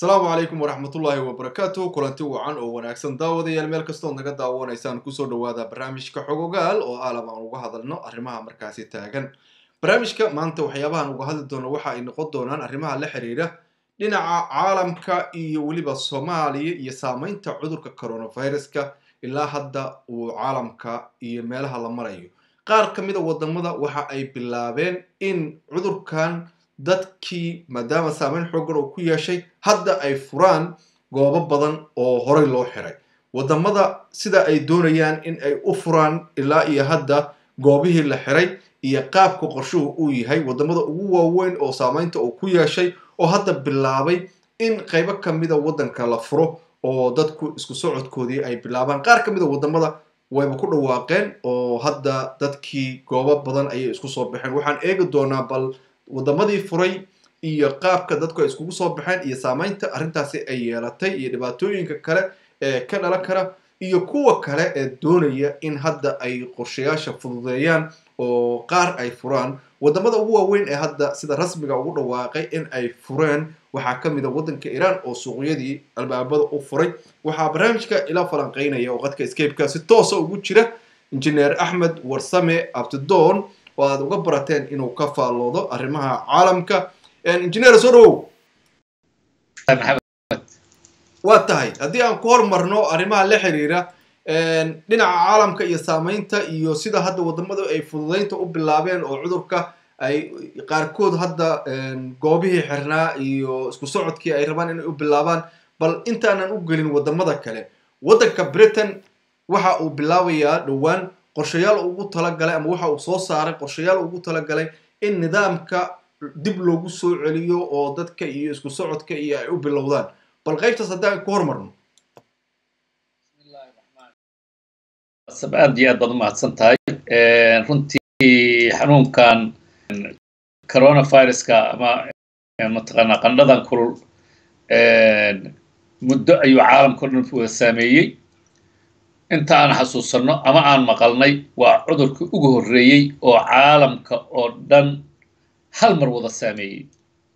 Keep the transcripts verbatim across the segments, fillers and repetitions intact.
السلام عليكم ورحمة الله وبركاته كلانتي وعن أو وناكسن داودي الميل كستون نقد داوون إنسان كسر دوادا برامج كحقوقال أو آلام عن وجهة النو أرمها مركزي تاجن برامج ك ما أنت وحيابها عن وجهة الدون وحى إن قدونا أرمها لحريرة لنا عالم كا يولي بالصومالي يسامين تعذر ككورونا فيروس كا إلا هدا وعالم كا يملها لمريو قار كميدا ودمدا وحى أي بلابين إن عذر كان dadkii maadaama saameyn xoogan oo ku yeeshay hadda ay furaan goobo badan oo horey loo xiray wadamada sida ay doonayaan in ay u furaan ilaa iyo hadda goobihii la xiray iyo qaabka qorshuhu uu yahay wadamada ugu waaweyn oo saameynta uu ku yeeshay oo hadda bilaabay in qaybo kamida wadanka la furo oo dadku isku socodkoodii ay bilaabaan qaar kamida wadamada wayba ku dhawaaqeen oo hadda dadkii goobo badan ayay isku soo baxeen waxaan eegi doonaa bal wadamadii furay iyo qaabka dadku ay iskugu soo baxeen iyo saameynta arrintaasi ay yeelatay iyo dhibaatooyinka kale ee ka dhalan kara iyo kuwa kale ee doonaya in hadda ay qorshayaasha fududeeyaan oo qaar ay furaan wadamada ugu waaweyn ee hadda sida rasmiga ugu dhawaaqay in ay fureen waxaa ka mid ah wadanka Iran oo suuqyadii albaabada u furay waxaa barnaamijka ila falanqeynaya oo qadka Skype-ka si toos ah ugu jira injineer Axmed Warsame Abdidoon waad uga barateen inuu ka faaloodo arrimaha caalamka injineer soo dhawow waa tahay haddii aan ku hormarno arrimaha la xiriira dhinaca caalamka iyo saameynta iyo sida hadda wadamada ay fududeynta u bilaabeen oo cudurka ay qaarkood hadda goobihii xirnaa iyo isku socodkii ay rabaan inay u bilaabaan bal intaanan u gelin wadamada kale wadanka Britain waxa uu bilaabayaa dhawaan qorshayaal ugu talagalay ama waxa uu soo saaray qorshayaal ugu talagalay in nidaamka dib loogu soo celiyo oo dadka iyo isku socodka iyo ay u bilowdaan bal qaybtaas haddaan ku hormarno sabab diyaad baad mahadsan tahay runtii xanuunkan coronavirus-ka ama mataqaanaa qandhadan kulul muddo ayuu caalamka dhan u saameeyay inta aan xasuusano ama aan maqalnay waa cudurkii ugu horreeyay oo caalamka oo dhan hal mar wada saameeyay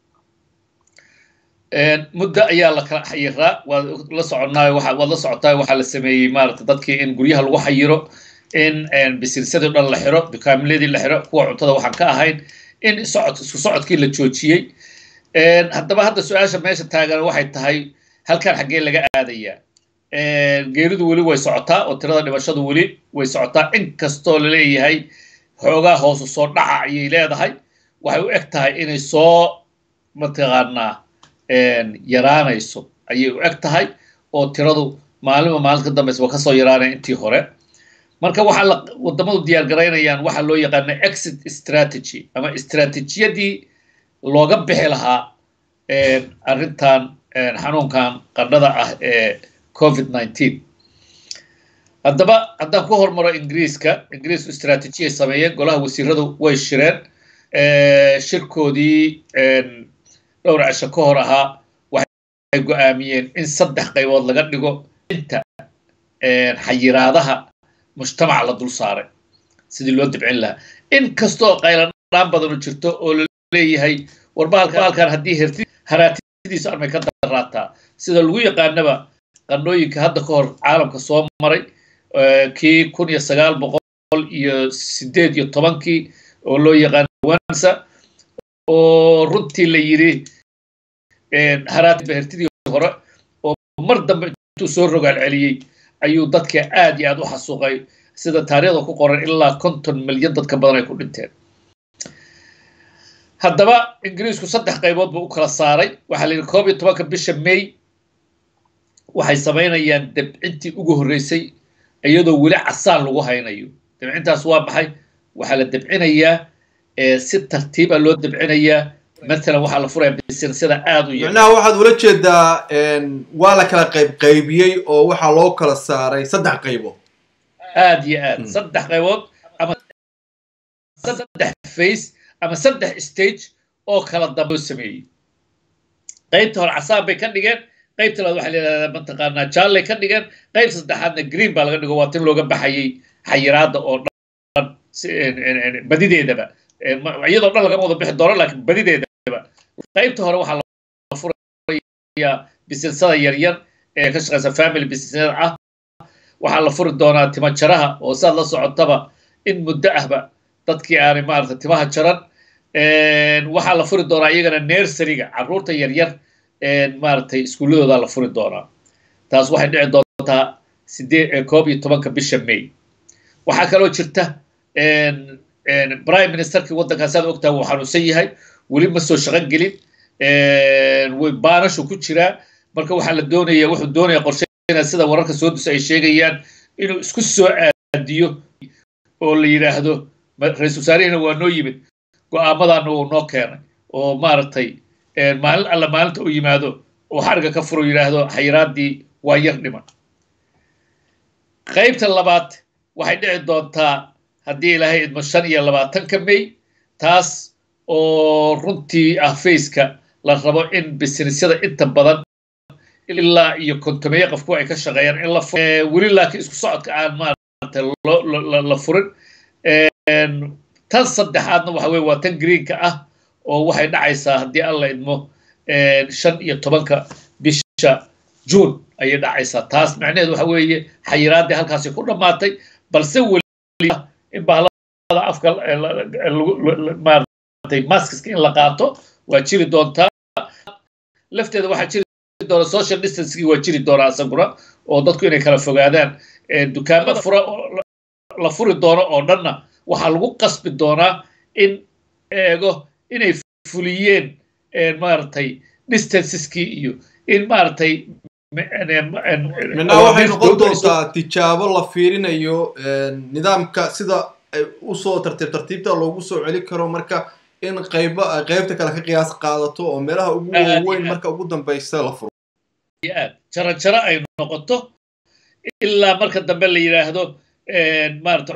muddo ayaa la kala xayiraa waa la soconaa waxa wada socotaa waxa la sameeyay maarta dadkii in guryaha lagu xayiro in bisilsadii dhan la xiro dukaamladii la xiro kuwa cuntada waxaan ka ahayn in socod isku socodkii la joojiyay haddaba hadda su-aasha meesha taagan waxay tahay halkan xaggee laga aadayaa geeridu weli way socotaa oo tirada dhimashadu weli way socotaa in kastoo la leeyahay xoogaa hoos u soo dhaca ayay leedahay waxay u eg tahay inay soo mataqaanaa yaraanayso ayay u eg tahay oo tiradu maalinba maalinta ka dambaysa waa kasoo yaraanaya intii hore marka waxaa la wadamadu diyaar garaynayaan waxaa loo yaqaana exit strategy ama istaraatiijiyadii looga bixi lahaa arrintan xanuunkan qandhada ah ee covid nineteen haddaba haddaan ku hormaro ingiriiska ingiriisku istaraatiijiyay sameeyeen golaha wasiiradu way shireen shirkoodii dhowr cisho ka hor ahaa waxay go'aamiyeen in saddex qaybood laga dhigo inta xayiraadaha mujtamaca la dul saaray sidii loo dibcin lahaa in kastoo qayladhaan badanu jirto oo la leeyahay warbaalkan haddii herti haraatidiisu armay ka daraataa sida lagu yaqaanaba qandhooyinka hadda ka hor caalamka soo maray kii kun iyo sagaal boqol iyo sideed iyo tobankii oo loo yaqaan wansa oo runtii la yiri haraati beertidii hore oo mar dambe intuu soo rogaal celiyay ayuu dadka aad iyo aad u xasuuqay sida taariikhda ku qoran ilaa konton milyan dadka badan ay ku dhinteen haddaba ingiriisku saddex qaybood buu u kala saaray waxaa la yidhi koob iyo tobanka bisha may waxay samaynayaan dabcintii ugu horreysay iyadoo weli casaan lagu haynayo dabcintaas waa maxay waxaa la dabcinayaa si tartiib ah loo dabcinayaa مثلا waxaa la furay bisilsada aad u yar macnaha waxaad ula jeedaa waa la kala qayb qaybiyay oo waxa loo kala saaray saddex qaybood aad iyo aad saddex qaybood ama saddex phase ama saddex stage oo kala dambe sameeyay qaybta hore casaan bay ka dhigeen qaybta labaad waxa la yiraahdaa mantaqaana jaalle ka dhigeen qayb saddexaadna green baa laga dhigo waa tin looga baxayay xayiraada oo dhan badideedaba iyadoo dhan laga wada bixi doono laakiin badideeda qaybta hore waxaa la furay furayaa bisilsada yaryar ee ka shaqeysa family businessada ah waxaa la furi doonaa tima jaraha oo saad la socotaba in muddo ahba dadkii aanay maarata timaha jaran waxaa la furi doonaa iyagana nurseryga carruurta yaryar maaragtay iskuuladooda la furi doonaa taas waxay dhici doontaa sideed koob iyo tobanka bisha may waxaa kaloo jirta prime ministerkii waddankaas aad ogtahay wuu xanuunsan yahay weli ma soo shaqo gelin way baanashu ku jiraa marka waxaa la doonaya wuxuu doonaya qorsheynaa sida wararka soo dusa ay sheegayaan inuu isku soo aadiyo oo la yidhaahdo ra-iisul wasaarihina waa noo yimid go-aamadaana uu noo keenay oo maaragtay maalin alla maalinta uu yimaado oo xariga ka furo yidhaahdo xayiraadii waa yar dhiman qaybta labaad waxay dhici doontaa haddii ilaahay idmo shan iyo labaatanka may taas oo runtii ah faceka la rabo in businessyada inta badan ilaa iyo kontomeeyo qofku ay ka shaqeeyaan in la weli laakiin isku socodka aan maaragtay la furin tan saddexaadna waxa weye waa tan greenka ah oo waxay dhacaysaa haddii alla idmo shan iyo tobanka bisha juun ayay dhacaysaa taas macnaheedu waxa weeye xayiraadii halkaasi ku dhammaatay balse weli in bahlada afka maaragtay maskiska in la qaato waa jiri doontaa lafteeda waxaa jiri doona social distancing waa jiri doonaa isaguna oo dadku inay kala fogaadaan dukaamada fura la furi doono oo dhanna waxaa lagu qasbi doonaa in eego inay fuliyeen maaragtay distanceskii iyo in maaragtay minaa waxay noqon doontaa tijaabo la fiirinayo nidaamka sida usoo tartiib tartiibta loogu soo celi karo marka in qayba qaybta kale ka qiyaas qaadato oo meelaha ugu waaweyn marka ugu dambaysa la furo jara jara ay noqoto ilaa marka dambe la yidhaahdo maarata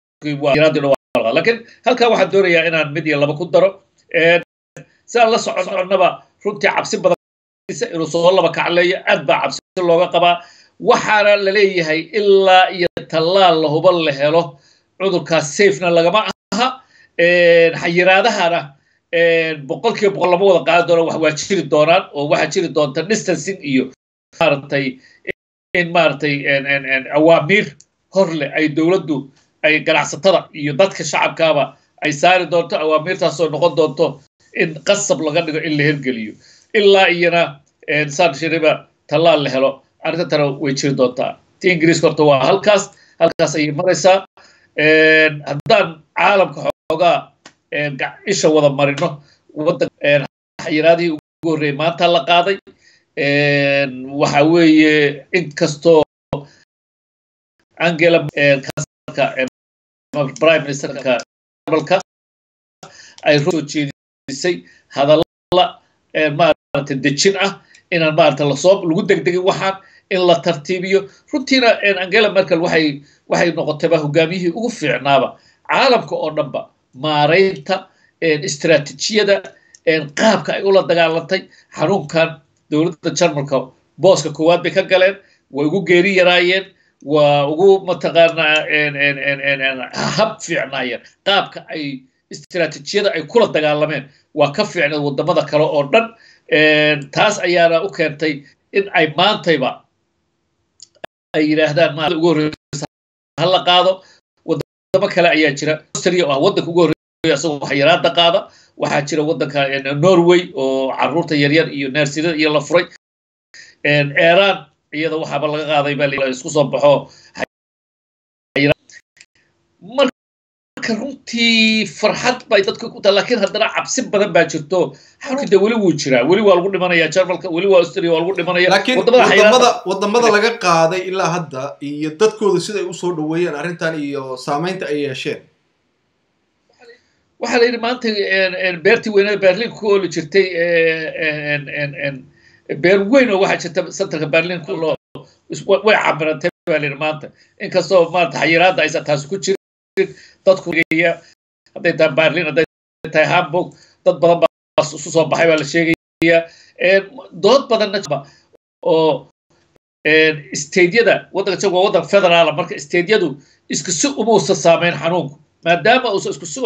laakiin halkaa waxaan doonayaa inaan mid iyo laba ku daro sidaan la soconnaba runtii cabsi badan inuu soo laba kacleeyo aad baa cabsi looga qabaa waxaana la leeyahay ilaa iyo tallaal la huban la helo cudurkaas safena lagama aha xayiraadahana boqolkiiba boqol lama wada qaadan doono wax waa jiri doonaan oo waxaa jiri doonta distancing iyo maaragtay in maaragtay awaamiir horle ay dowladdu ay ganacsatada iyo dadka shacabkaaba ay saari doonto awaamiirtaasoo noqon doonto in qasab laga dhigo in la hirgeliyo ilaa iyana saan shiriba tallaal la helo arrintantana way jiri doontaa ti ingiriiska horta waa halkaas halkaas ayay maraysaa haddaan caalamka xoogaa isha wada marino waddan xayiraadihii ugu horreeyay maanta la qaaday waxa weeye inkastoo angela prime ministerka dalka ay soo jeedisay hadalla maaragtay dejin ah inaan maaragtay lasoo lagu degdegin waxaan in la tartiibiyo runtiina angela merkel waxay waxay noqotayba hogaamiyihii ugu fiicnaaba caalamka oo dhanba maaraynta istiraatiijiyada qaabka ay ula dagaalantay xanuunkan dowladda jarmalka booska koowaad bay ka galeen way ugu geeri yaraayeen waa ugu mataqaanaa hab fiicnaayeen qaabka ay istiraatiijiyada ay kula dagaalameen waa ka fiicneed wadamada kale oo dhan taas ayaana u keentay in ay maantayba ay yidhaahdaan ma ugu horreysa hala qaado wadamo kale ayaa jira austria oo ah waddanka ugu horreeya isagoo xayiraada qaada waxaa jira waddanka norway oo carruurta yaryar iyo neersiyada iyo la furay iran iyada waxaaba laga qaaday baa isku soo baxo marka runtii farxad bay dadka ku tahay laakiin haddana cabsi badan baa jirto xanuunka weli wuu jiraa weli waa lagu dhimanayaa jarmalka weli waa austria waa lagu dhimanaya laakiin wadamada wadamada laga qaaday ilaa hadda iyo dadkooda sida ay usoo dhaweeyeen arrintan iyo saamaynta ay yeesheen waxaa la yidhi maanta beertii weynada berlin ku ooli jirtay beer weyn oo waxaa jirta centerka berlin way cabirantay baa la yidhi maanta inkastoo maarata xayiraadda aysan taasi ku jirin dadku hadday tahay berlin hadday tahay hamburg dad badan baa isu soo baxay baa la sheegaya dood badanna oo stadeyada waddanka jag waa waddan federaala marka stadeyadu isku si umuusa saameyn xanuunku maadaama uusa isku si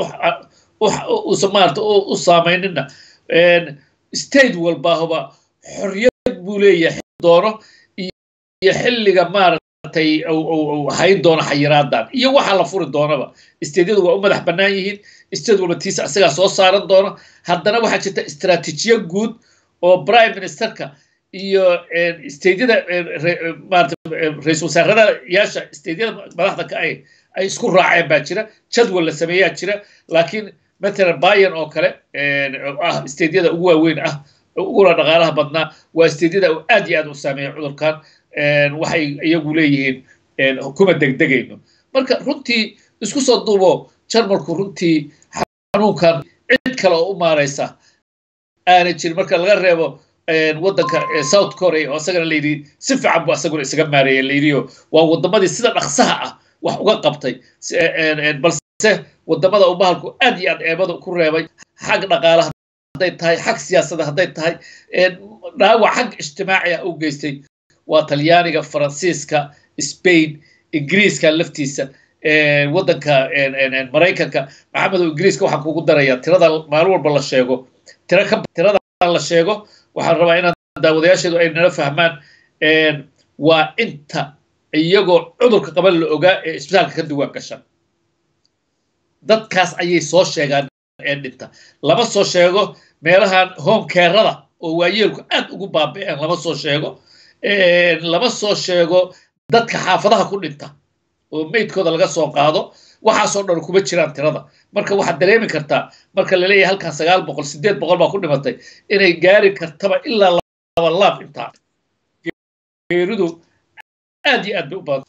uusa maarata u saameynina state walbaahuba xorriyad buu leeyahay doono iyo xilliga maaragtay oo hayn doono xayiraadan iyo waxa la furi doonaba isteedyadu waa u madax bannaan yihiin isteed walba tiisa asagaa soo saaran doono haddana waxaa jirta istaraatiijiyo guud oo prime ministerka iyo isteedyada maaragtay ra-iisul wasaarada yaasha isteedyada madaxda ka ay ay isku raaceen baa jira jadwal la sameeyaa jira laakiin matalan bayan oo kale ah isteedyada ugu waaweyn ah uguna dhaqaalaha badnaa waa isteedyada aad iyo aad u saameeya cudurkan waxay iyagu leeyihiin kuma degdegayno marka runtii isku soo duubo jarmalku runtii xanuunkan cid kale oo u maaraysa aana jirin marka laga reebo waddanka south korea oo isagana layidhi si fiican buu isaguna isaga maareeyay layidhiyo waa waddamadii sida dhaqsaha ah wax uga qabtay balse waddamada uu bahalku aad iyo aad eebada ku reebay xag dhaqaalaha hadday tahay xag siyaasadda hadday tahay dhaawac xag ijtimaaci ah u geystay waa talyaaniga faransiiska spain ingiriiska laftiisa waddanka maraykanka maxamed oo ingiriiska waxaan kugu darayaa tirada maalin walba la sheego tira ka tirada la sheego waxaan rabaa inaan daawadayaasheedu ay nala fahmaan waa inta iyagoo cudurka qaban la ogaa ee isbitaalka ka duwaan gashan dadkaas ayay soo sheegaan ee dhinta lama soo sheego meelahan home care-rada oo waayeelku aad ugu baabi'een lama soo sheego lama soo sheego dadka xaafadaha ku dhinta oo meydkooda laga soo qaado waxaasoo dhan kuma jiraan tirada marka waxaad dareemi kartaa marka la leeyahay halkan sagaal boqol sideed boqol baa ku dhimatay inay gaari kartaba ilaa laba laab intaa geeridu aad iyo aad bay u badan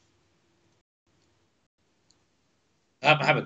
maxamed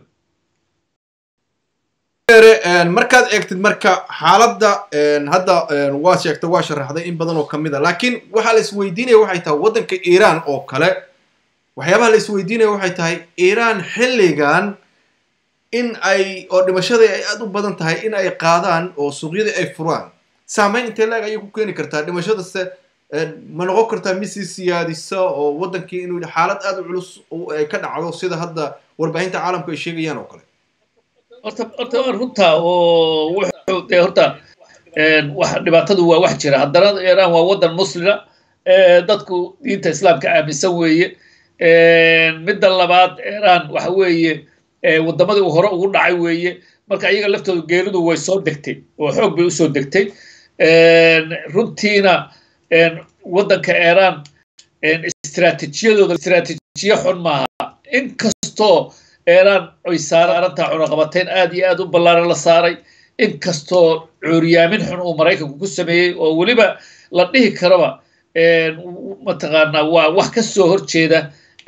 markaad eegtid marka xaaladda hadda waa sheegtay waa sharaxday in badan oo kamid a laakiin waxaa la isweydiinaya waxay tahay waddanka iiraan oo kale waxyaabaha la isweydiinaya waxay tahay iiraan xilligan in ay oo dhimashadii ay aad u badan tahay in ay qaadaan oo suuqyadii ay furaan saameyn intee laeg ayay ku keeni kartaa dhimashadase ma noqon kartaa misi siyaadisa oo waddankii inuu xaalad aad u culus ay ka dhacdo sida hadda warbaahinta caalamku ay sheegayaan oo kale horta horta runta oo wuxuu dee horta wax dhibaatadu waa wax jira haddana iiraan waa waddan muslima dadku diinta islaamka aaminsan weeye midda labaad iiraan waxa weeye waddamadii uu hore ugu dhacay weeye marka iyaga laftooda geeridu way soo degtay oo xoog bay usoo degtay runtiina waddanka iiraan istiraatiijiyadooda istiraatiijiye xun maaha inkastoo iiraan ay saarantaa cunaqabateyn aad iyo aad u ballaaran la saaray inkastoo cuuryaamin xun uu maraykanku ku sameeyey oo weliba la dhihi karaba mataqaanaa waa wax ka soo horjeeda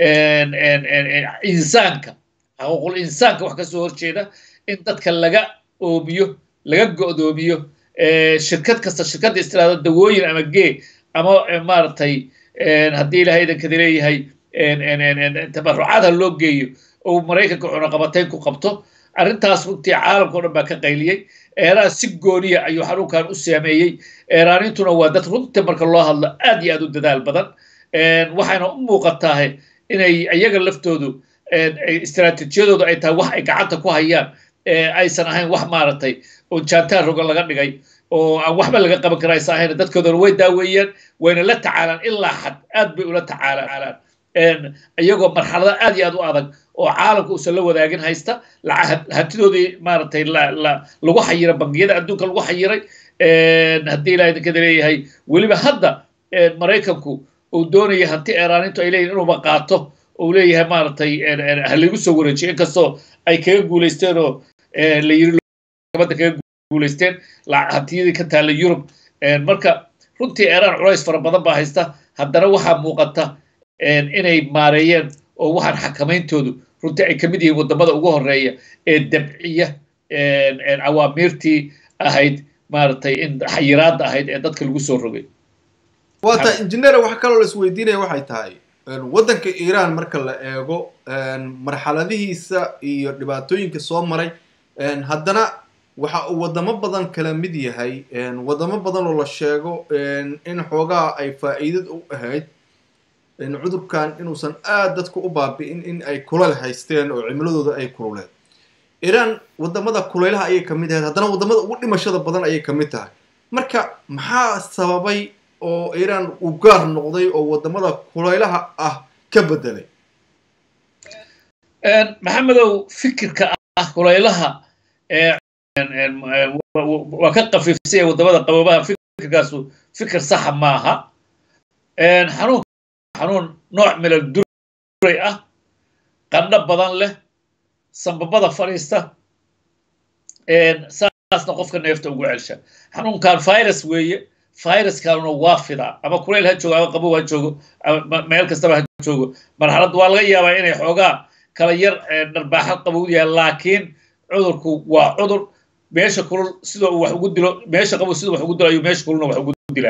insaanka xuquuqul insaanka wax ka soo horjeeda in dadka laga oomiyo laga go'doomiyo shirkad kasta shirkadda istiraada dawooyin ama gee ama maaragtay haddii ilaahay idankada leeyahay tabarucaadha loo geeyo oo maraykanka cunaqabateyn ku qabto arrintaas runtii caalamka o dhan baa ka qayliyey iiraan si gooniya ayuu xanuunkan u saameeyey iiraanintuna waa dad runtii marka loo hadlo aad iyo aad u dadaal badan waxayna u muuqataa inay iyaga laftoodu istiraatiijiyadoodu ay tahay wax ay gacanta ku hayaan aysan ahayn wax maaragtay oo jaantaan roga laga dhigay oo aan waxba laga qaban kara aysan ahayn dadkoodana way daaweeyaan wayna la tacaalaan ilaa xad aad bay ula tacaalaan iyagoo marxalada aad iyo aad u adag oo caalamka uusan la wadaagin haysta hantidoodii maaragtay lagu xayira bangiyada adduunka lagu xayiray haddii ilahay idinkada leeyahay weliba hadda maraykanku uu doonaya hanti iiraanintu ay leeyihin inuuba qaato uu leeyahay maaragtay ha lagu soo wareejiyo inkastoo ay kaga guulaysteen oo la yiri gabadda kaga guulaysteen hantiyadii ka taalla yurub marka runtii iiraan culays fara badan baa haysta haddana waxaa muuqata inay maareeyeen oo waxaan xakamayntoodu runtii ay ka mid yihiin waddamada ugu horeeya ee dabciya cawaamiirtii ahayd maaragtay in xayiraadda ahayd ee dadka lagu soo rogay waata injineera waxa kaloo la isweydiinaya waxay tahay waddanka iiraan marka la eego marxaladihiisa iyo dhibaatooyinka soo maray haddana waxa uu waddamo badan kala mid yahay waddamo badan oo la sheego in xoogaa ay faa'iidad u ahayd cudurkan inuusan aad dadku u baabi'in in ay kuleyl haysteen oo cimiladooda ay kululeed iiraan waddamada kuleylaha ayay ka mid ahayd haddana waddamada ugu dhimashada badan ayay ka mid tahay marka maxaa sababay oo iiraan u gaar noqday oo wadamada kulaylaha ah ka bedelay maxamedow fikirka ah kulaylaha waa ka qafiifsay wadamada qaboobaha fikirkaasu fikir saxa maaha xanuun xanuun nooc milal duray ah qandho badan leh sanbabada fadhiista saasna qofka neefta ugu celsha xanuunkan virus weeye viruskaanuna waa fidaa ama kulayl ha joogo ama qabow ha joogo meel kastaba ha joogo marxalad waa laga yaabaa inay xoogaa kala yar dharbaaxad qabow yahay laakiin cudurku waa cudur meesha kulul sidoo uu wax ugu dilo meesha qabow sidoo wax ugu dilo ayuu meesha kululna wax ugu dilaa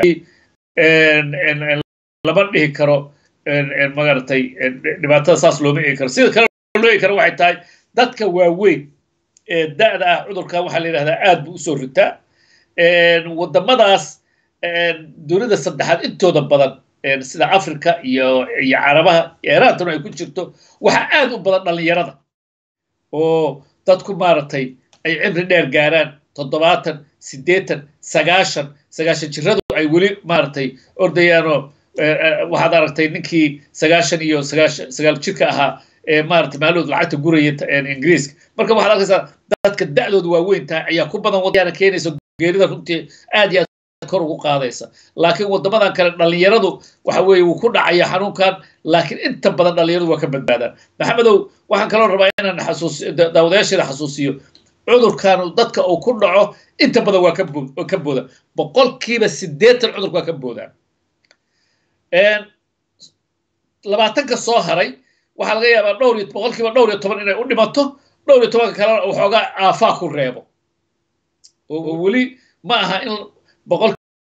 lama dhihi karo magartay dhibaatada saas looma eegi karo sida kale loo eegi karo waxay tahay dadka waaweyn ee da'da ah cudurkan waxaa la yidhahdaa aad buu usoo ritaa wadamadaas dunida saddexaad intooda badan sida africa iyo iyo carabaha eeraantuna ay ku jirto waxaa aad u badan dhallinyarada oo dadku maaragtay ay cimri dheer gaaraan toddobaatan siddeetan sagaashan sagaashan jiradu ay weli maaragtay ordayaanoo waxaad aragtay ninkii sagaashan iyo sagaashan sagaal jirka ahaa ee maaragtay maalmood lacagta guraya ingiriiska marka waxaad arkaysaa dadka da'dooda waaweyn tahay ayaa ku badan wadana keenaysa geerida runtii aad iyo aad kor ugu qaadaysa laakiin wadamadan kale dhallinyaradu waxa weeye wuu ku dhacaya xanuunkan laakiin inta badan dhallinyaradu waa ka badbaadaan maxamedow waxaan kaloo rabaa inaan xasuusiyo daawadayaasheeda xasuusiyo cudurkan dadka uu ku dhaco inta badan waa ka booda boqolkiiba siddeetan cudurka waa ka boodaan labaatanka soo haray waxaa laga yaabaa dhowr iyo boqolkiiba dhowr iyo toban inay u dhimato dhowr iyo tobanka kalena waxoogaa aafaa ku reebo oo weli ma aha in boqol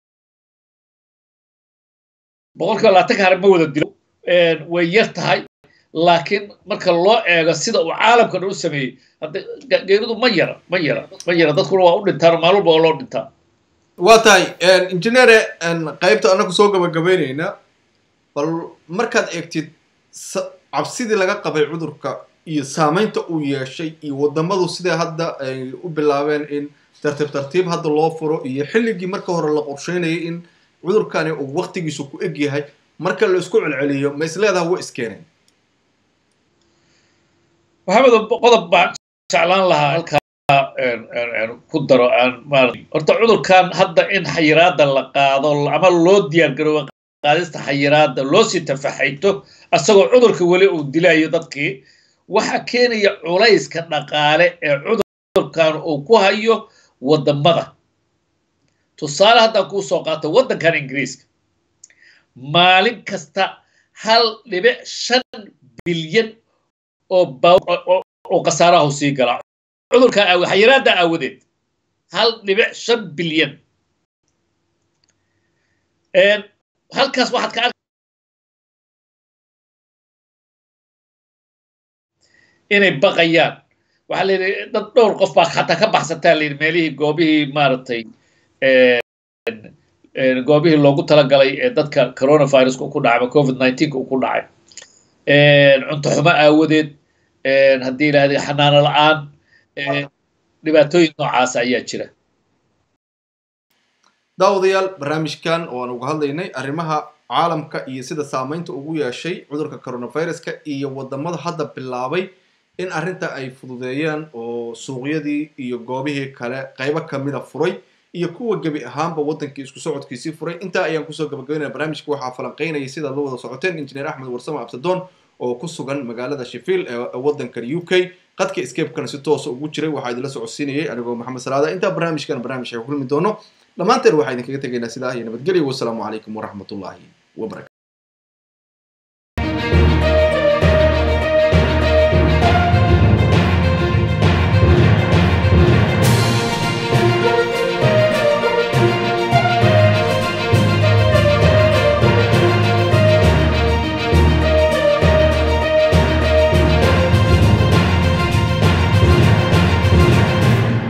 boqolkiiba labaatanka hare ma wada dilo way yar tahay laakiin marka loo eego sida uu caalamka dhan u sameeyey hadda geeridu ma yara ma yara ma yara dadkuna waa u dhintaan maalin walba oo loo dhintaa waa tahay injineere qaybta anagu soo gabagabaynaynaa bal markaad eegtid cabsidii laga qabay cudurka iyo saamaynta uu yeeshay iyo wadamadu sidee hadda ay u bilaabeen in tartiib tartiib hadda loo furo iyo xilligii marka hore la qorsheynayay in cudurkani uu waqtigiisu ku eg yahay marka la isku celceliyo ma isleedaha waa iskeeneen maxamed qodob baan jeclaan lahaa halkaa ku daro aan maaragtay horta cudurkan hadda in xayiraada la qaado ama loo diyaar garoobo qaadista xayiraada loo sii tafaxayto asagoo cudurka weli uu dilayo dadkii waxa keenaya culayska dhaqaale ee cudurkan uu ku hayo wadamada tusaale haddaan kuu soo qaato waddankan ingiriiska maalin kasta hal dhibic shan bilyan oo oo khasaaraha sii galaa cudurka xayiraada aawadeed hal dhibic shan bilyan halkaas waxaad ka inay baqayaan waxaa layidhi dad dhowr qof baa xataa ka baxsataa layidhi meelihii goobihii maaragtay goobihii loogu talagalay ee dadka coronaviruska ku dhacay ama covid nineteenka uu ku dhacay cunto xumo aawadeed haddii yidhahdee xanaano la-aan dhibaatooyin noocaas ayaa jira daawadayaal barnaamijkan oo aan uga hadlaynay arrimaha caalamka iyo sida saamaynta ugu yeeshay cudurka coronaviruska iyo wadamada hadda bilaabay in arrinta ay fududeeyaan oo suuqyadii iyo goobihii kale qaybo kamida furay iyo kuwa gebi ahaanba waddankii isku socodkiisii furay intaa ayaan kusoo gabagabeynaya barnaamijka waxaa falanqeynayay sidaad la wada socoteen injineer axmed warsamo absadoon oo ku sugan magaalada sheffield ee waddankan u k qadka escape-kana si toosa ugu jiray waxaa idinla socodsiinayay anigoo maxamed salaada intaa barnaamijkan barnaamij ay kulmi doono dhammaanteen waxaa idinkaga tegaynaa sidaa iyo nabadgelyo wassalaamu calaykum waraxmatullaahi wabarakatu